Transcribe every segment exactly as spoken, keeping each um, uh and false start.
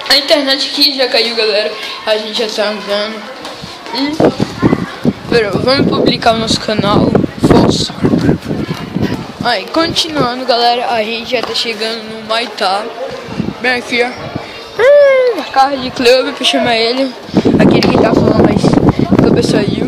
A internet aqui já caiu, galera. A gente já tá andando. Hum. Pera, vamos publicar o nosso canal. Força. Aí, continuando, galera. A gente já tá chegando no Maitá. Bem aqui, ó. Hum, carro de clube pra chamar ele. Aquele que tá falando, mas o clube saiu.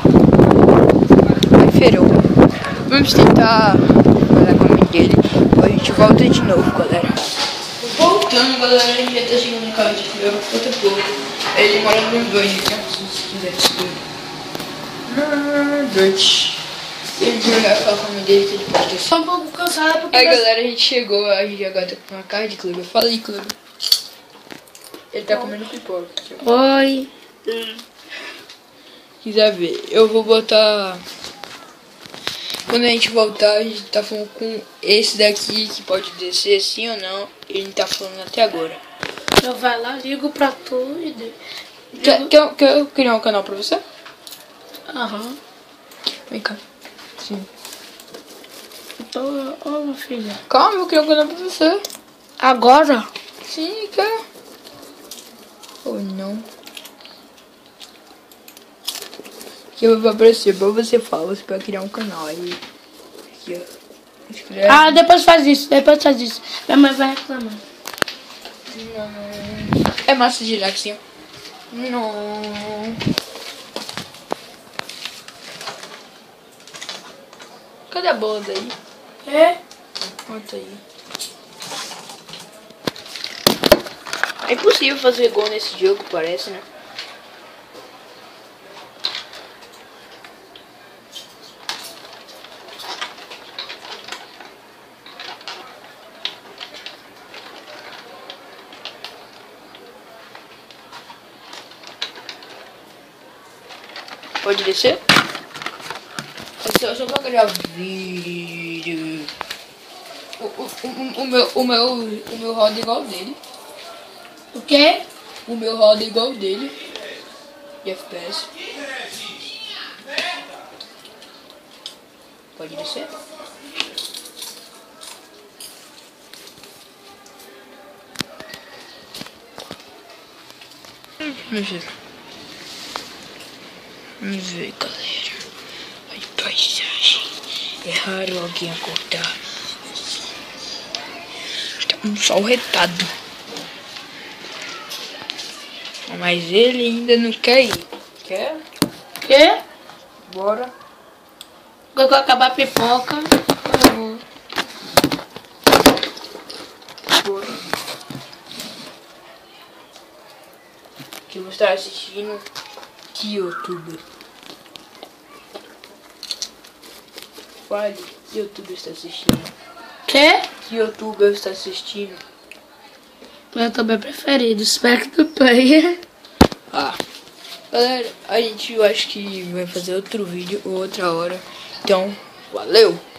Aí ferou. Vamos tentar falar com a mãe dele. Depois a gente volta de novo, galera. Voltando, galera, a gente já tá chegando no carro de clube. Outra pouco. Ele mora no banho, né? Se quiser descobrir. Dois. Ele vai falar com a mãe dele que ele pode ter. Tô um pouco cansada porque... Aí, galera, a gente chegou. A gente agora tá com uma carro de clube. Fala aí, clube. Ele tá comendo pipoca. Oi. Hum. Quiser ver, eu vou botar. Quando a gente voltar, a gente tá falando com esse daqui que pode descer sim ou não. Ele tá falando até agora. Eu vai lá, ligo pra tu e... De... Quer, quer, quer eu criar um canal pra você? Aham. Uhum. Vem cá. Sim. Então, ô, minha filha. Calma, eu criar um canal pra você. Agora? Sim, quer. Ou não. Que eu vou aparecer pra você falar, você pode criar um canal aí. Aqui, ó. Escreve. Ah, depois faz isso, depois faz isso. Minha mãe vai reclamar. Não. É massa de girar assim, ó. Não. Cadê a bola daí? É? Conta aí. É impossível fazer gol nesse jogo, parece, né? Pode descer? Eu só vou gravar vídeo. O, o, o, o, meu, o, meu, o meu roda igual dele. O quê? O meu roda igual dele. De F P S. Pode descer? Vamos ver. Vamos ver, galera. Olha a paisagem. É raro alguém acordar. Está um sol retado. Mas ele ainda não quer ir. Quer? Quê? Bora. Quando acabar a pipoca, eu vou. Bora. Que você está assistindo. Que youtuber? Fale, que youtuber está assistindo? Quê? Que youtuber está assistindo? Meu youtuber preferido, Spectre Player. Ah, galera, a gente eu acho que vai fazer outro vídeo outra hora. Então, valeu!